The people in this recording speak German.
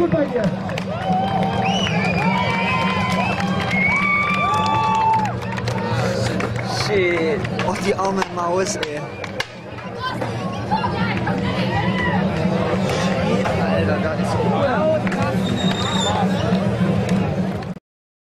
gut bei dir? Shit. Oh, die arme Maus, ey. Shit, Alter, das ist so